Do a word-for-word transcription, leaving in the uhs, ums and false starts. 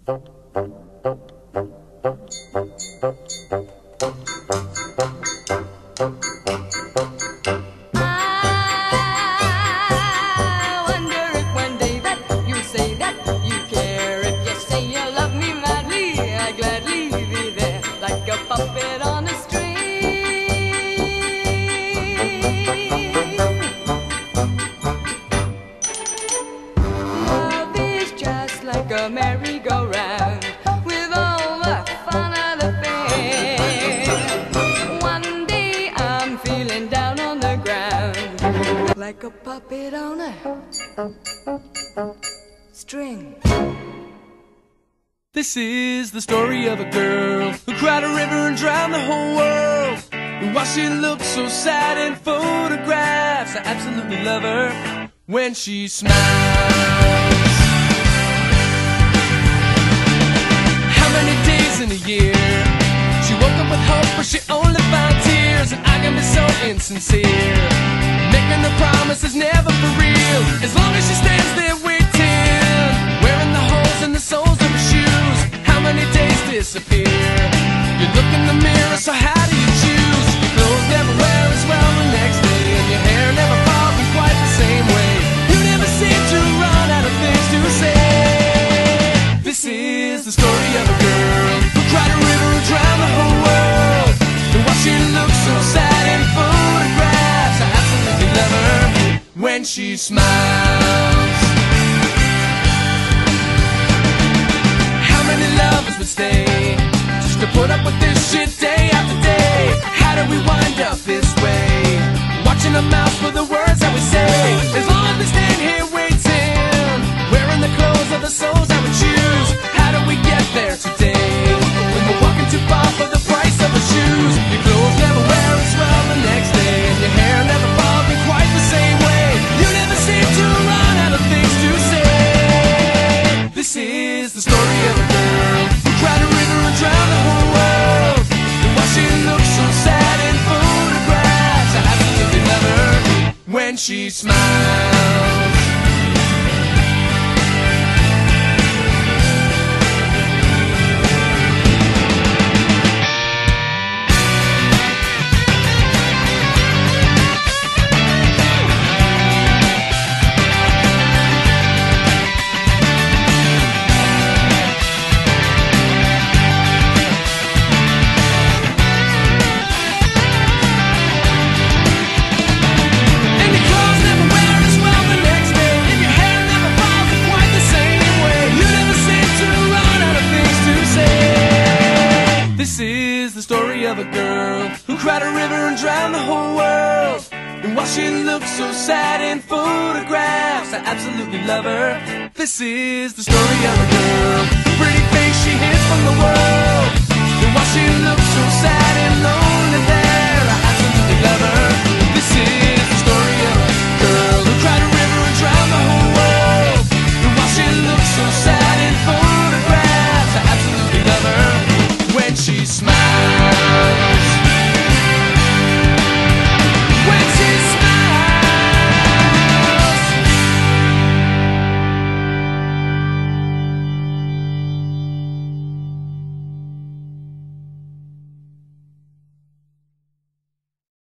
A merry-go-round with all the fun of the thing. One day I'm feeling down on the ground like a puppet on a string. This is the story of a girl who cried a river and drowned the whole world. And while she looks so sad in photographs, I absolutely love her when she smiles. Many days in a year she woke up with hope, but she only found tears. And I can be so insincere, making the promises never for real. As long as she stands there waiting, wearing the holes in the soles of her shoes. How many days disappear? You look in the mirror, so how do you choose? Your clothes never wear as well the next day, and your hair never falls in quite the same way. You never seem to run out of things to say. This is the story of a girl who cried a river and drowned the whole world. And while she looks so sad in photographs, I absolutely love her when she smiles. How many lovers would stay just to put up with this shit day after day? How did we wind up this way, watching our mouths for the words that we say? As long as we stand here waiting, wearing the clothes of the souls that we choose. How do we get there today when we're walking too far for the price of our shoes? Your clothes never wear as well the next day, and your hair never falls in quite the same way. You never seem to run out of things to say. This is the story of a girl who cried a river and drowned the whole world. And while she looks so sad in photographs, I absolutely love her when she smiles. This is the story of a girl who cried a river and drowned the whole world. And while she looks so sad in photographs, I absolutely love her. This is the story of a girl, the pretty face she hid from the world. And while she looks so sad and lonely,